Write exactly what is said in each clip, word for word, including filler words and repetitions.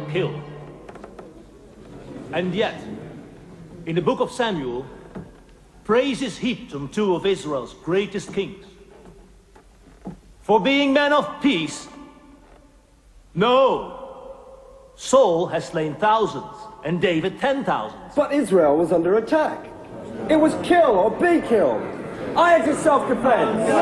killed. And yet, in the book of Samuel, praise is heaped on two of Israel's greatest kings. For being men of peace, no, Saul has slain thousands, and David ten thousands. But Israel was under attack. It was kill or be killed. I had to self-defense. No!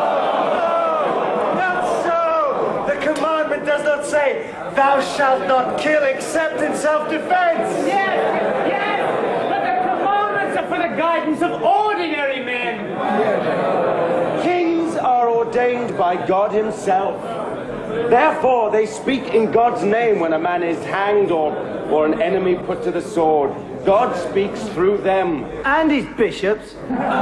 Not so! The commandment does not say, thou shalt not kill except in self-defense. Yes, yes! But the commandments are for the guidance of ordinary men. Kings are ordained by God himself. Therefore, they speak in God's name when a man is hanged or, or an enemy put to the sword. God speaks through them. And his bishops.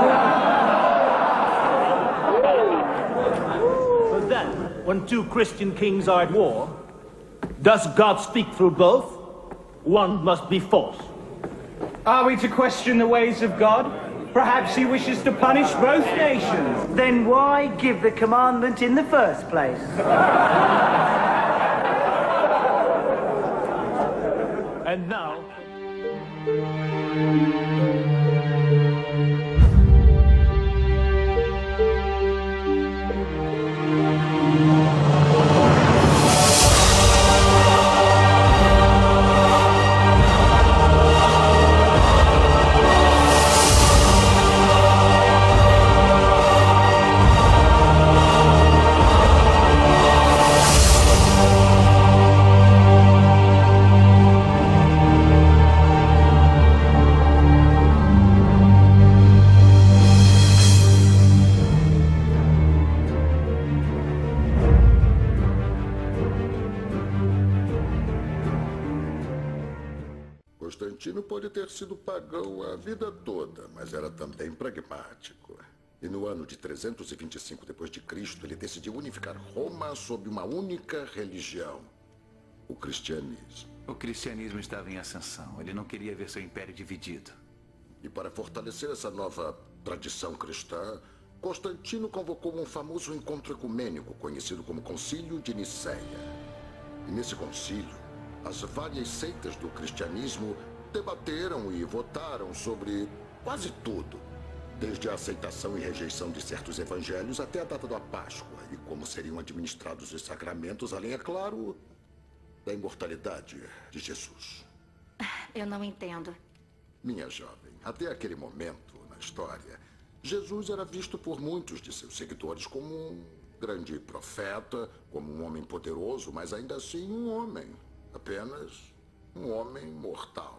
But then, when two Christian kings are at war, does God speak through both? One must be false. Are we to question the ways of God? Perhaps he wishes to punish both nations. Then why give the commandment in the first place? And now... Constantino pode ter sido pagão a vida toda, mas era também pragmático. E no ano de trezentos e vinte e cinco depois de Cristo, ele decidiu unificar Roma sob uma única religião, o cristianismo. O cristianismo estava em ascensão. Ele não queria ver seu império dividido. E para fortalecer essa nova tradição cristã, Constantino convocou um famoso encontro ecumênico conhecido como Concílio de Nicéia. E nesse concílio, as várias seitas do cristianismo debateram e votaram sobre quase tudo, desde a aceitação e rejeição de certos evangelhos até a data da Páscoa e como seriam administrados os sacramentos, além, é claro, da imortalidade de Jesus. Eu não entendo. Minha jovem, até aquele momento na história, Jesus era visto por muitos de seus seguidores como um grande profeta, como um homem poderoso, mas ainda assim um homem. Apenas um homem mortal.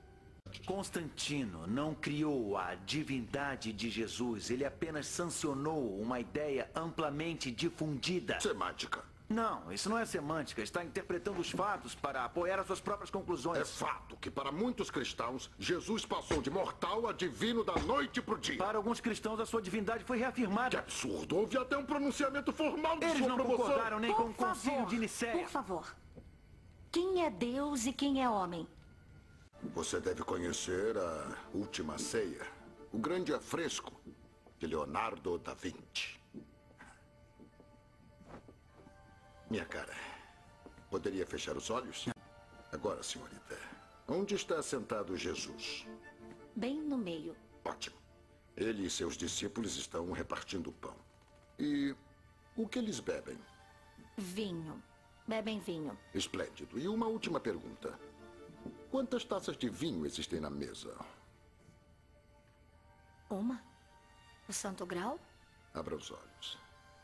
Constantino não criou a divindade de Jesus. Ele apenas sancionou uma ideia amplamente difundida. Semântica. Não, isso não é semântica. Está interpretando os fatos para apoiar as suas próprias conclusões. É fato que para muitos cristãos, Jesus passou de mortal a divino da noite pro dia. Para alguns cristãos, a sua divindade foi reafirmada. Que absurdo! Houve até um pronunciamento formal de Eles sua não promoção. concordaram nem Por com o concílio favor, de Nicéia. Por favor. Quem é Deus e quem é homem? Você deve conhecer a Última Ceia, o grande afresco de Leonardo da Vinci. Minha cara, poderia fechar os olhos? Agora, senhorita, onde está sentado Jesus? Bem no meio. Ótimo. Ele e seus discípulos estão repartindo pão. E o que eles bebem? Vinho. Bebem vinho. Esplêndido. E uma última pergunta. Quantas taças de vinho existem na mesa? Uma? O Santo Grau? Abra os olhos.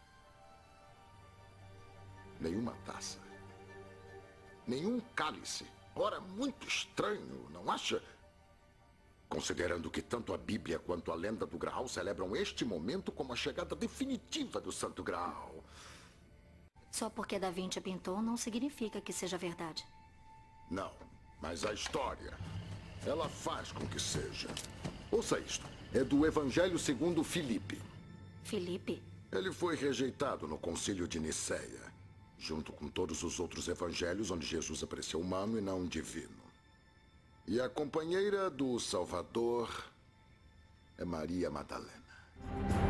Nenhuma taça. Nenhum cálice. Ora, muito estranho, não acha? Considerando que tanto a Bíblia quanto a lenda do Graal celebram este momento como a chegada definitiva do Santo Graal. Só porque Da Vinci pintou não significa que seja verdade. Não, mas a história, ela faz com que seja. Ouça isto. É do Evangelho segundo Filipe. Filipe? Ele foi rejeitado no Concílio de Nicéia, junto com todos os outros evangelhos onde Jesus apareceu humano e não divino. E a companheira do Salvador é Maria Madalena.